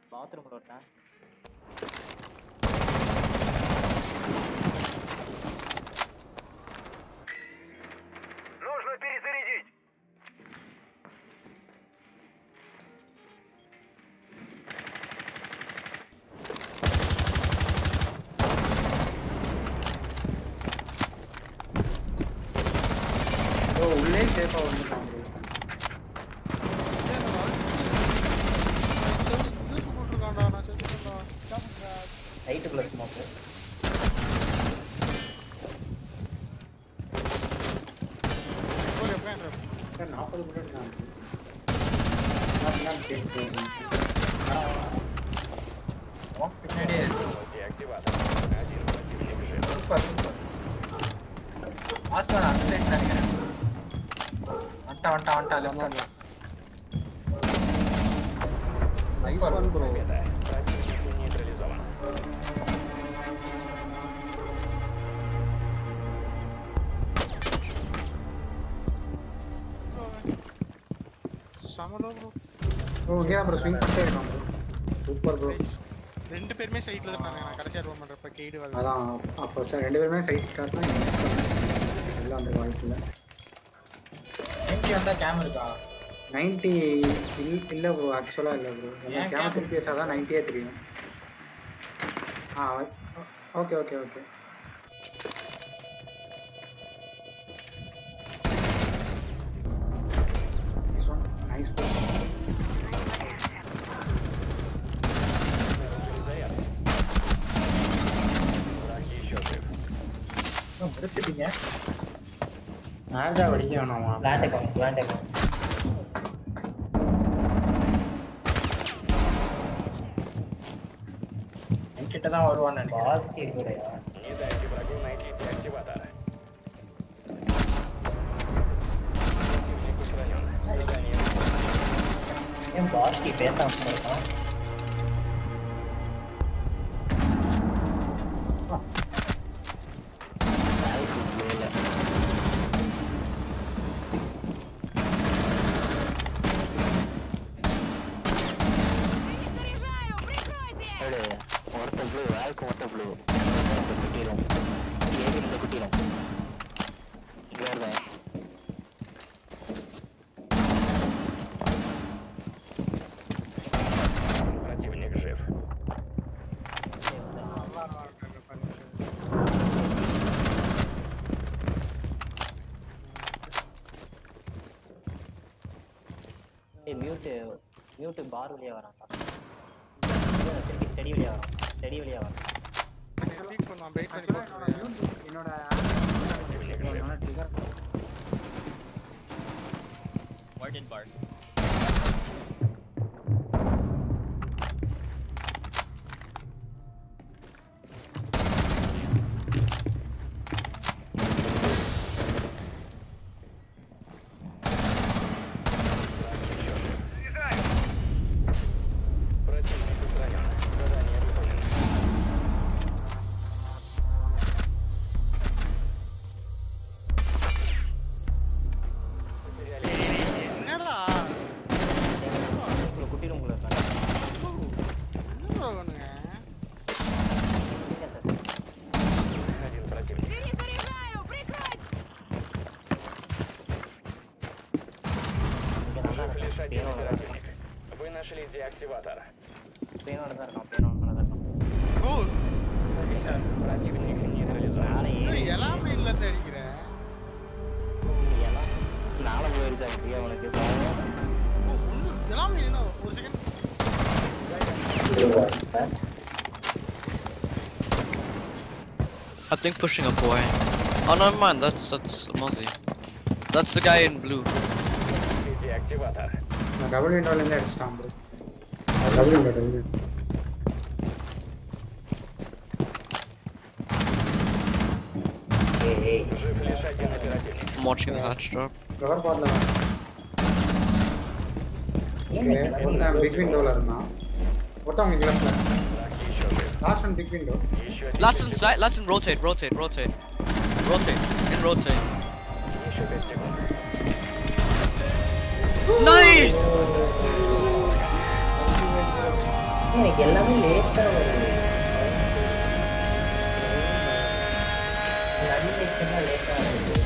பாத்ரூம்ல ஒருத்தன். Нужно перезарядить. உள்ளே சேஃபா வந்துட்டான் bro. Right plus smoke. Okay plan ரப். 40 புல்லட் தான். நான் கேட் போறேன். ஓகே பின்னாடி சூப்பர் சூப்பர். ஆஸ்டர் அன்சைட் நினைக்கிறேன். வண்டா லெஃப்ட். Nice one bro. சமலோ ப்ரோ. ஓகே ப்ரோ ஸ்விங் பண்ணிட்டே இருக்கான் ப்ரோ. Super bro. ரெண்டு பேருமே சைடுல தான் நான் கடைசியா ரோல் பண்றப்ப கேடு வரல. அதான் அப்போ சார் ரெண்டு பேருமே சைட் கார்ட்னா எல்லாம் அந்த வாய்ப்புல 90 வந்தா கேம் இருக்கா? 90 இல்ல ப்ரோ ஆக்சுவலா இல்ல ப்ரோ. நம்ம கேம் திருப்பி வச்சாதான் 90 தெரியும். Okay okay okay. Nice bro. முடிச்சிட்டீங்க. நார்தா வடிக்கணுமா? Plant account. கிட்ட தான் வருவான்னு நினைக்கிறேன். பாஸ்கி கூடயா? ஏன் பாஸ்கி பேசாம இருக்கான்? மியூட் பார் வழியா வரான்டா. ஸ்டடி வழியா வரான். வெயிட் பண்ணலாம் வெயிட் பண்ணி என்னோட ட்ரிகர் வார்டன் பார். I think pushing a boy. Oh no, man, that's Mozzie. That's the guy in blue. நான் டபுள் விண்டோல இருந்து அடிச்சிட்டான் ப்ரோ. Double window. I'm watching the hatch drop. Cover பாட்ல. ஒண்ணு பிக் விண்டோல இருந்தான். ஒருத்தன் இங்க லெஃப்ட்ல. Last one big window. Last one side, last one rotate. And rotate. Nice! எனக்கு எல்லாமே லேட்டா வருது அனிமேஷன் லேட்டா வருது